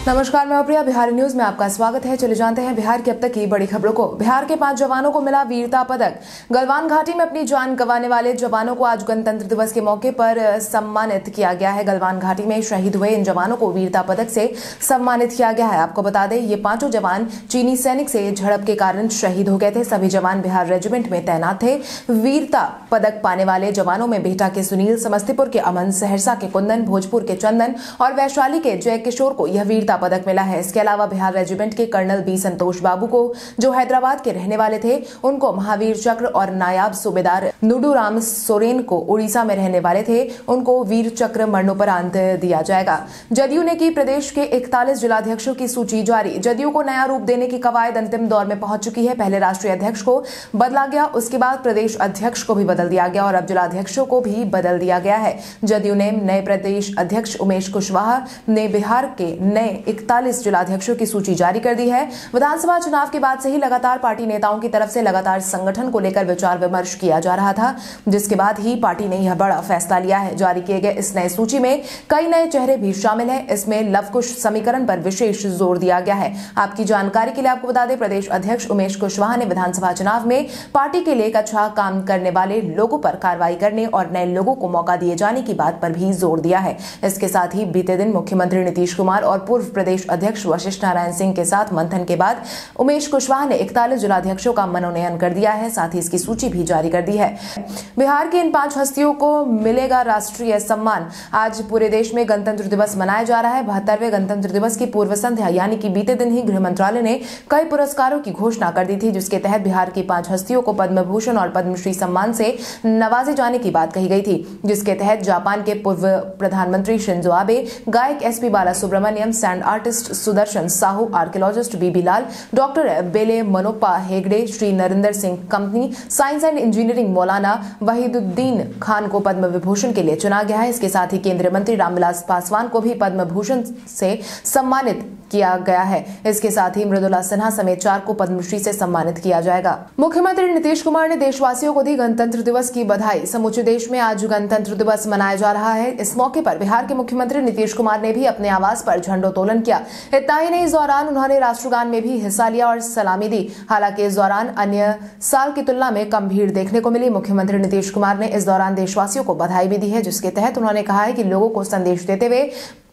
नमस्कार, मैं प्रिया। बिहार न्यूज में आपका स्वागत है। चले जानते हैं बिहार की अब तक की बड़ी खबरों को। बिहार के 5 जवानों को मिला वीरता पदक। गलवान घाटी में अपनी जान गंवाने वाले जवानों को आज गणतंत्र दिवस के मौके पर सम्मानित किया गया है। गलवान घाटी में शहीद हुए इन जवानों को वीरता पदक से सम्मानित किया गया है। आपको बता दें, ये 5 जवान चीनी सैनिक से झड़प के कारण शहीद हो गए थे। सभी जवान बिहार रेजिमेंट में तैनात थे। वीरता पदक पाने वाले जवानों में बेहटा के सुनील, समस्तीपुर के अमन, सहरसा के कुंदन, भोजपुर के चंदन और वैशाली के जय किशोर को यह वीरता पदक मिला है। इसके अलावा बिहार रेजिमेंट के कर्नल बी संतोष बाबू को, जो हैदराबाद के रहने वाले थे, उनको महावीर चक्र और नायाब सूबेदार नुडूराम सोरेन को उड़ीसा में रहने वाले थे, उनको वीर चक्र मरणोपरांत दिया जाएगा। जदयू ने की प्रदेश के 41 जिलाध्यक्षों की सूची जारी। जदयू को नया रूप देने की कवायद अंतिम दौर में पहुंच चुकी है। पहले राष्ट्रीय अध्यक्ष को बदला गया, उसके बाद प्रदेश अध्यक्ष को भी बदल दिया गया और अब जिलाध्यक्षों को भी बदल दिया गया है। जदयू ने नए प्रदेश अध्यक्ष उमेश कुशवाहा ने बिहार के नए 41 जिलाध्यक्षों की सूची जारी कर दी है। विधानसभा चुनाव के बाद से ही लगातार पार्टी नेताओं की तरफ से लगातार संगठन को लेकर विचार विमर्श किया जा रहा था, जिसके बाद ही पार्टी ने यह बड़ा फैसला लिया है। जारी किए गए इस नए सूची में कई नए चेहरे भी शामिल हैं। इसमें लवकुश समीकरण पर विशेष जोर दिया गया है। आपकी जानकारी के लिए आपको बता दें, प्रदेश अध्यक्ष उमेश कुशवाहा ने विधानसभा चुनाव में पार्टी के लिए अच्छा काम करने वाले लोगों पर कार्रवाई करने और नए लोगों को मौका दिए जाने की बात पर भी जोर दिया है। इसके साथ ही बीते दिन मुख्यमंत्री नीतीश कुमार और पूर्व प्रदेश अध्यक्ष वशिष्ठ नारायण सिंह के साथ मंथन के बाद उमेश कुशवाहा ने 41 जिलाध्यक्षों का मनोनयन कर दिया है। साथ ही इसकी सूची भी जारी कर दी है। बिहार के इन 5 हस्तियों को मिलेगा राष्ट्रीय सम्मान। आज पूरे देश में गणतंत्र दिवस मनाया जा रहा है। 72वें गणतंत्र दिवस की पूर्व संध्या यानी कि बीते दिन ही गृह मंत्रालय ने कई पुरस्कारों की घोषणा कर दी थी, जिसके तहत बिहार की 5 हस्तियों को पद्म भूषण और पद्मश्री सम्मान से नवाजे जाने की बात कही गई थी, जिसके तहत जापान के पूर्व प्रधानमंत्री शिंजो आबे, गायक S P Balasubrahmanyam, sand artist Sudarshan Sahu, archaeologist B B Lal, doctor Belle Monappa Hegde, Shri Narendra Singh Kapany, science and engineering Maulana Wahiduddin Khan को पद्म विभूषण के लिए चुना गया है। इसके साथ ही केंद्रीय मंत्री रामविलास पासवान को भी पद्म भूषण से सम्मानित किया गया है। इसके साथ ही मृदुला सिन्हा समेत 4 को पद्मश्री से सम्मानित किया जाएगा। मुख्यमंत्री नीतीश कुमार ने देशवासियों को दी गणतंत्र दिवस की बधाई। समूचे देश में आज गणतंत्र दिवस मनाया जा रहा है। इस मौके पर बिहार के मुख्यमंत्री नीतीश कुमार ने भी अपने आवास पर झंडोत्तोलन किया। इतना ही नहीं, इस दौरान उन्होंने राष्ट्रगान में भी हिस्सा लिया और सलामी दी। हालांकि इस दौरान अन्य साल की तुलना में कम भीड़ देखने को मिली। मुख्यमंत्री नीतीश कुमार ने इस दौरान देशवासियों को बधाई भी दी है, जिसके तहत उन्होंने कहा है कि लोगों को संदेश देते हुए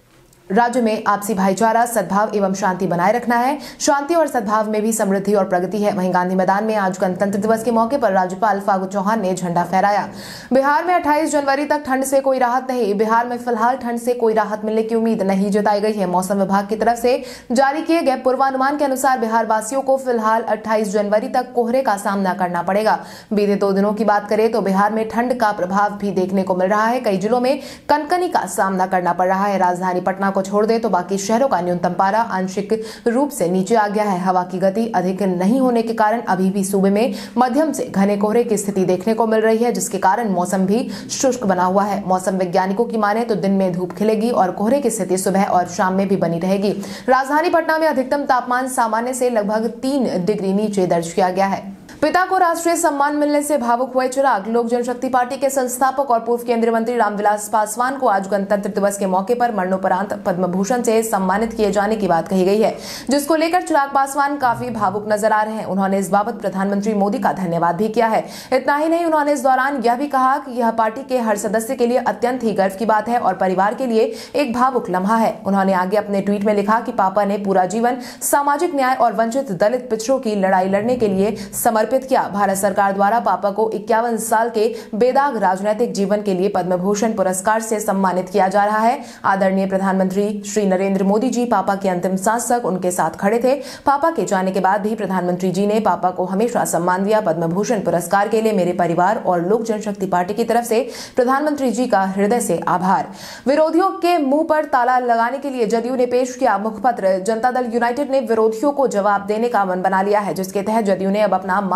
राज्य में आपसी भाईचारा, सद्भाव एवं शांति बनाए रखना है। शांति और सद्भाव में भी समृद्धि और प्रगति है। वहीं गांधी मैदान में आज गणतंत्र दिवस के मौके पर राज्यपाल फागू चौहान ने झंडा फहराया। बिहार में 28 जनवरी तक ठंड से कोई राहत नहीं। बिहार में फिलहाल ठंड से कोई राहत मिलने की उम्मीद नहीं जताई गई है। मौसम विभाग की तरफ से जारी किए गए पूर्वानुमान के अनुसार बिहार वासियों को फिलहाल 28 जनवरी तक कोहरे का सामना करना पड़ेगा। बीते 2 दिनों की बात करें तो बिहार में ठंड का प्रभाव भी देखने को मिल रहा है। कई जिलों में कनकनी का सामना करना पड़ रहा है। राजधानी पटना को छोड़ दे तो बाकी शहरों का न्यूनतम पारा आंशिक रूप से नीचे आ गया है। हवा की गति अधिक नहीं होने के कारण अभी भी सूबे में मध्यम से घने कोहरे की स्थिति देखने को मिल रही है, जिसके कारण मौसम भी शुष्क बना हुआ है। मौसम वैज्ञानिकों की माने तो दिन में धूप खिलेगी और कोहरे की स्थिति सुबह और शाम में भी बनी रहेगी। राजधानी पटना में अधिकतम तापमान सामान्य से लगभग 3 डिग्री नीचे दर्ज किया गया है। पिता को राष्ट्रीय सम्मान मिलने से भावुक हुए चिराग। लोक जनशक्ति पार्टी के संस्थापक और पूर्व केंद्रीय मंत्री रामविलास पासवान को आज गणतंत्र दिवस के मौके पर मरणोपरांत पद्म भूषण से सम्मानित किए जाने की बात कही गई है, जिसको लेकर चिराग पासवान काफी भावुक नजर आ रहे हैं। उन्होंने इस बाबत प्रधानमंत्री मोदी का धन्यवाद भी किया है। इतना ही नहीं, उन्होंने इस दौरान यह भी कहा कि यह पार्टी के हर सदस्य के लिए अत्यंत ही गर्व की बात है और परिवार के लिए एक भावुक लम्हा है। उन्होंने आगे अपने ट्वीट में लिखा कि पापा ने पूरा जीवन सामाजिक न्याय और वंचित दलित पिछड़ों की लड़ाई लड़ने के लिए समर्पित किया। भारत सरकार द्वारा पापा को 51 साल के बेदाग राजनीतिक जीवन के लिए पद्म भूषण पुरस्कार से सम्मानित किया जा रहा है। आदरणीय प्रधानमंत्री श्री नरेंद्र मोदी जी पापा की अंतिम सांस तक उनके साथ खड़े थे। पापा के जाने के बाद भी प्रधानमंत्री जी ने पापा को हमेशा सम्मान दिया। पद्म भूषण पुरस्कार के लिए मेरे परिवार और लोक जनशक्ति पार्टी की तरफ से प्रधानमंत्री जी का हृदय से आभार। विरोधियों के मुंह पर ताला लगाने के लिए जदयू ने पेश किया मुखपत्र। जनता दल यूनाइटेड ने विरोधियों को जवाब देने का मन बना लिया है, जिसके तहत जदयू ने अब अपना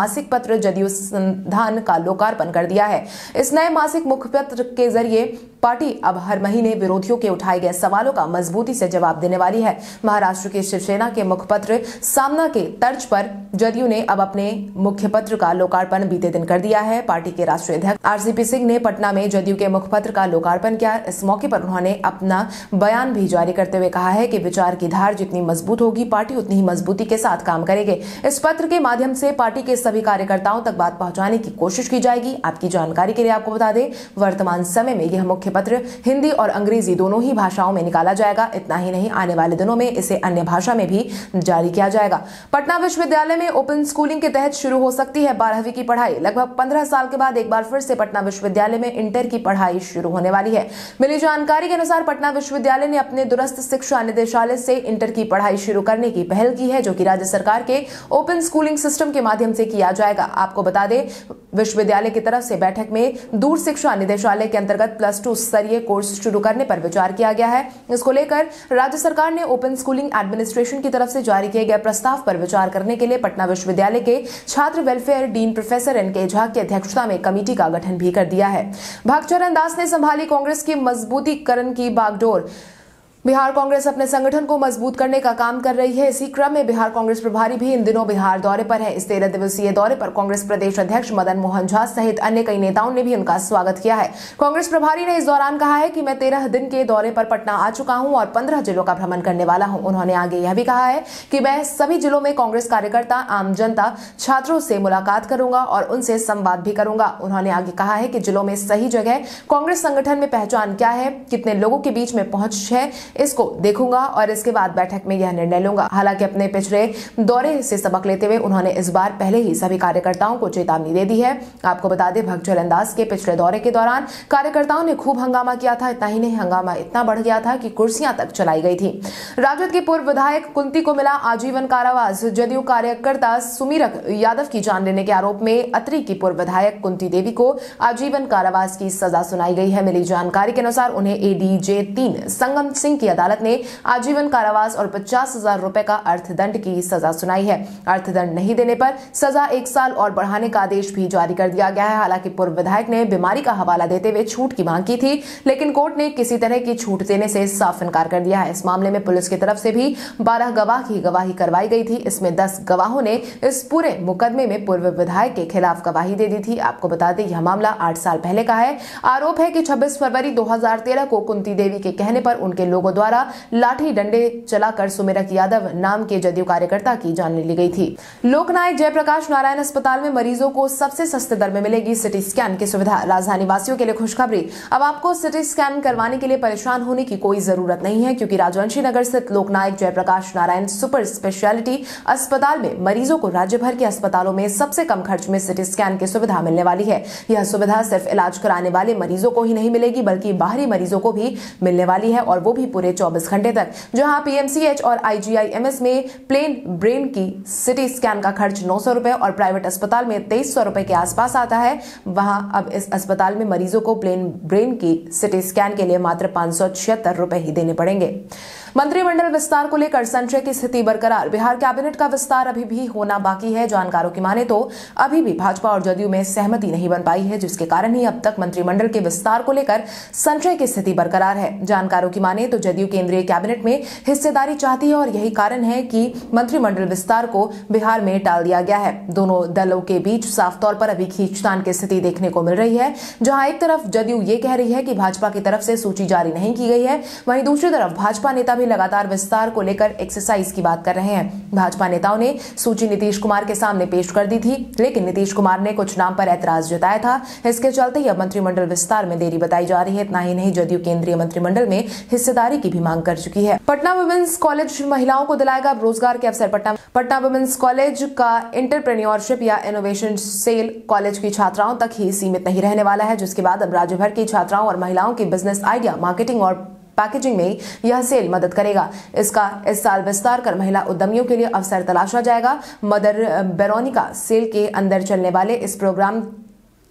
मासिक पत्र जदयू संधान का लोकार्पण कर दिया है। इस नए मासिक मुखपत्र के जरिए पार्टी अब हर महीने विरोधियों के उठाए गए सवालों का मजबूती से जवाब देने वाली है। महाराष्ट्र की शिवसेना के मुखपत्र सामना के तर्ज पर जदयू ने अब अपने मुखपत्र का लोकार्पण बीते दिन कर दिया है। पार्टी के राष्ट्रीय अध्यक्ष आरसीपी सिंह ने पटना में जदयू के मुखपत्र का लोकार्पण किया। इस मौके पर उन्होंने अपना बयान भी जारी करते हुए कहा है कि विचार की धार जितनी मजबूत होगी, पार्टी उतनी ही मजबूती के साथ काम करेगी। इस पत्र के माध्यम से पार्टी के सभी कार्यकर्ताओं तक बात पहुंचाने की कोशिश की जाएगी। आपकी जानकारी के लिए आपको बता दें, वर्तमान समय में यह मुख्य पत्र हिंदी और अंग्रेजी दोनों ही भाषाओं में निकाला जाएगा। इतना ही नहीं, आने वाले दिनों में इसे अन्य भाषा में भी जारी किया जाएगा। पटना विश्वविद्यालय में ओपन स्कूलिंग के तहत शुरू हो सकती है 12वीं की पढ़ाई। लगभग 15 साल के बाद एक बार फिर से पटना विश्वविद्यालय में इंटर की पढ़ाई शुरू होने वाली है। मिली जानकारी के अनुसार पटना विश्वविद्यालय ने अपने दूरस्थ शिक्षा निदेशालय से इंटर की पढ़ाई शुरू करने की पहल की है, जो कि राज्य सरकार के ओपन स्कूलिंग सिस्टम के माध्यम से किया जाएगा। आपको बता दें, विश्वविद्यालय की तरफ से बैठक में दूर शिक्षा निदेशालय के अंतर्गत +2 स्तरीय कोर्स शुरू करने पर विचार किया गया है। इसको लेकर राज्य सरकार ने ओपन स्कूलिंग एडमिनिस्ट्रेशन की तरफ से जारी किए गए प्रस्ताव पर विचार करने के लिए पटना विश्वविद्यालय के छात्र welfare dean professor N K Jha की अध्यक्षता में कमेटी का गठन भी कर दिया है। भगचरण दास ने संभाली कांग्रेस की मजबूतीकरण की बागडोर। बिहार कांग्रेस अपने संगठन को मजबूत करने का काम कर रही है। इसी क्रम में बिहार कांग्रेस प्रभारी भी इन दिनों बिहार दौरे पर है। इस 13 दिवसीय दौरे पर कांग्रेस प्रदेश अध्यक्ष मदन मोहन झा सहित अन्य कई नेताओं ने भी उनका स्वागत किया है। कांग्रेस प्रभारी ने इस दौरान कहा है कि मैं 13 दिन के दौरे पर पटना आ चुका हूं और 15 जिलों का भ्रमण करने वाला हूं। उन्होंने आगे यह भी कहा है कि मैं सभी जिलों में कांग्रेस कार्यकर्ता, आम जनता, छात्रों से मुलाकात करूंगा और उनसे संवाद भी करूंगा। उन्होंने आगे कहा है कि जिलों में सही जगह कांग्रेस संगठन में पहचान क्या है, कितने लोगों के बीच में पहुंच है, इसको देखूंगा और इसके बाद बैठक में यह निर्णय लूंगा। हालांकि अपने पिछले दौरे से सबक लेते हुए उन्होंने इस बार पहले ही सभी कार्यकर्ताओं को चेतावनी दे दी है। आपको बता दें, भगचरण दास के पिछले दौरे के दौरान कार्यकर्ताओं ने खूब हंगामा किया था। इतना ही नहीं, हंगामा इतना बढ़ गया था कि कुर्सियां तक चलाई गई थी। राजद की पूर्व विधायक कुंती को मिला आजीवन कारावास। जदयू कार्यकर्ता सुमीरक यादव की जान लेने के आरोप में अतरी की पूर्व विधायक कुंती देवी को आजीवन कारावास की सजा सुनाई गई है। मिली जानकारी के अनुसार उन्हें एडीजे 3 संगम सिंह की अदालत ने आजीवन कारावास और 50,000 रुपए का अर्थदंड की सजा सुनाई है। अर्थदंड नहीं देने पर सजा 1 साल और बढ़ाने का आदेश भी जारी कर दिया गया है। हालांकि पूर्व विधायक ने बीमारी का हवाला देते हुए छूट की मांग की थी, लेकिन कोर्ट ने किसी तरह की छूट देने से साफ इनकार कर दिया है। इस मामले में पुलिस की तरफ से भी 12 गवाह की गवाही करवाई गई थी। इसमें 10 गवाहों ने इस पूरे मुकदमे में पूर्व विधायक के खिलाफ गवाही दे दी थी। आपको बता दें, यह मामला 8 साल पहले का है। आरोप है कि 26 फरवरी 2013 को कुंती देवी के कहने पर उनके लोगों द्वारा लाठी डंडे चलाकर सुमीरक यादव नाम के जदयू कार्यकर्ता की जान ली गई थी। लोकनायक जयप्रकाश नारायण अस्पताल में मरीजों को सबसे सस्ते दर में मिलेगी सिटी स्कैन की सुविधा। राजधानी वासियों के लिए खुशखबरी, अब आपको सिटी स्कैन करवाने के लिए परेशान होने की कोई जरूरत नहीं है, क्योंकि राजवंशी नगर स्थित लोकनायक जयप्रकाश नारायण सुपर स्पेशलिटी अस्पताल में मरीजों को राज्य भर के अस्पतालों में सबसे कम खर्च में सिटी स्कैन की सुविधा मिलने वाली है। यह सुविधा सिर्फ इलाज कराने वाले मरीजों को ही नहीं मिलेगी, बल्कि बाहरी मरीजों को भी मिलने वाली है, और वो भी पूरे 24 घंटे तक। जहां पीएमसीएच और आईजीआईएमएस में प्लेन ब्रेन की सिटी स्कैन का खर्च 900 रुपए और प्राइवेट अस्पताल में 2300 रुपए के आसपास आता है, वहां अब इस अस्पताल में मरीजों को प्लेन ब्रेन की सिटी स्कैन के लिए मात्र 576 रुपए ही देने पड़ेंगे। मंत्रिमंडल विस्तार को लेकर संशय की स्थिति बरकरार। बिहार कैबिनेट का विस्तार अभी भी होना बाकी है। जानकारों की माने तो अभी भी भाजपा और जदयू में सहमति नहीं बन पाई है, जिसके कारण ही अब तक मंत्रिमंडल के विस्तार को लेकर संशय की स्थिति बरकरार है। जानकारों की माने तो जदयू केंद्रीय कैबिनेट में हिस्सेदारी चाहती है और यही कारण है कि मंत्रिमंडल विस्तार को बिहार में टाल दिया गया है। दोनों दलों के बीच साफ तौर पर अभी खींचतान की स्थिति देखने को मिल रही है, जहां एक तरफ जदयू ये कह रही है कि भाजपा की तरफ से सूची जारी नहीं की गई है, वहीं दूसरी तरफ भाजपा नेता भी लगातार विस्तार को लेकर एक्सरसाइज की बात कर रहे हैं। भाजपा नेताओं ने सूची नीतीश कुमार के सामने पेश कर दी थी, लेकिन नीतीश कुमार ने कुछ नाम पर ऐतराज जताया था। इसके चलते ही अब मंत्रिमंडल विस्तार में देरी बताई जा रही है। इतना ही नहीं, जदयू केंद्रीय मंत्रिमंडल में हिस्सेदारी की भी मांग कर चुकी है। पटना वुमेन्स कॉलेज महिलाओं को दिलाएगा रोजगार के अवसर। पटना वुमेन्स कॉलेज का एंटरप्रेन्योरशिप या इनोवेशन सेल कॉलेज की छात्राओं तक ही सीमित नहीं रहने वाला है, जिसके बाद अब राज्य भर की छात्राओं और महिलाओं की बिजनेस आइडिया, मार्केटिंग और पैकेजिंग में यह सेल मदद करेगा। इसका इस साल विस्तार कर महिला उद्यमियों के लिए अवसर तलाशा जाएगा। मदर बेरोनिका सेल के अंदर चलने वाले इस प्रोग्राम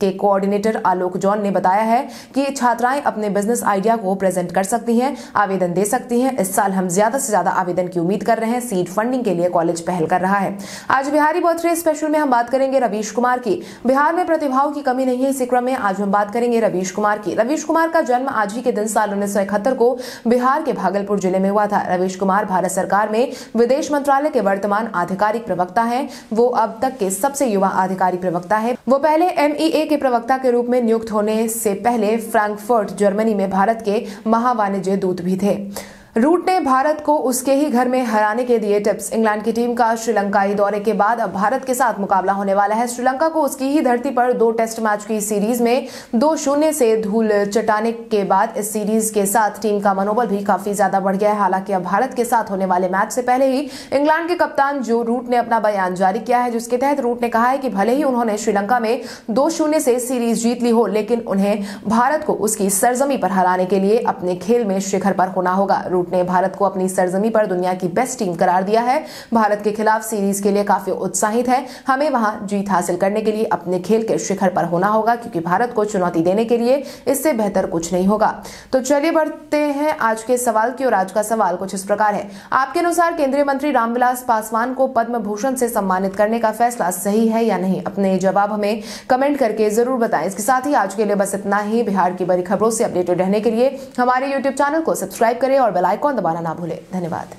के कोऑर्डिनेटर आलोक जॉन ने बताया है कि छात्राएं अपने बिजनेस आइडिया को प्रेजेंट कर सकती हैं, आवेदन दे सकती हैं। इस साल हम ज्यादा से ज्यादा आवेदन की उम्मीद कर रहे हैं। सीड फंडिंग के लिए कॉलेज पहल कर रहा है। आज बिहारी बर्थडे स्पेशल में हम बात करेंगे रवीश कुमार की। बिहार में प्रतिभाओं की कमी नहीं है, इसी क्रम में आज हम बात करेंगे रवीश कुमार की। रवीश कुमार का जन्म आज ही के दिन साल 1971 को बिहार के भागलपुर जिले में हुआ था। रवीश कुमार भारत सरकार में विदेश मंत्रालय के वर्तमान आधिकारिक प्रवक्ता हैं। वो अब तक के सबसे युवा आधिकारिक प्रवक्ता है। वो पहले MEA के प्रवक्ता के रूप में नियुक्त होने से पहले फ्रैंकफर्ट जर्मनी में भारत के महावाणिज्य दूत भी थे। रूट ने भारत को उसके ही घर में हराने के दिए टिप्स। इंग्लैंड की टीम का श्रीलंकाई दौरे के बाद अब भारत के साथ मुकाबला होने वाला है। श्रीलंका को उसकी ही धरती पर 2 टेस्ट मैच की सीरीज में 2-0 से धूल चटाने के बाद इस सीरीज के साथ टीम का मनोबल भी काफी ज्यादा बढ़ गया है। हालांकि अब भारत के साथ होने वाले मैच से पहले ही इंग्लैंड के कप्तान जो रूट ने अपना बयान जारी किया है, जिसके तहत रूट ने कहा है कि भले ही उन्होंने श्रीलंका में 2-0 से सीरीज जीत ली हो, लेकिन उन्हें भारत को उसकी सरजमी पर हराने के लिए अपने खेल में शिखर पर होना होगा। रूट ने भारत को अपनी सरजमी पर दुनिया की बेस्ट टीम करार दिया है। भारत के खिलाफ सीरीज के लिए काफी उत्साहित है। हमें वहां जीत हासिल करने के लिए अपने खेल के शिखर पर होना होगा, क्योंकि भारत को चुनौती देने के लिए इससे बेहतर कुछ नहीं होगा। तो चलिए बढ़ते हैं आज के सवाल की ओर। आज का सवाल कुछ इस प्रकार है। आपके अनुसार केंद्रीय मंत्री रामविलास पासवान को पद्म भूषण से सम्मानित करने का फैसला सही है या नहीं? अपने जवाब हमें कमेंट करके जरूर बताएं। इसके साथ ही आज के लिए बस इतना ही। बिहार की बड़ी खबरों से अपडेटेड रहने के लिए हमारे YouTube चैनल को सब्सक्राइब करें और बेल आइकॉन दबाना ना भूलें। धन्यवाद।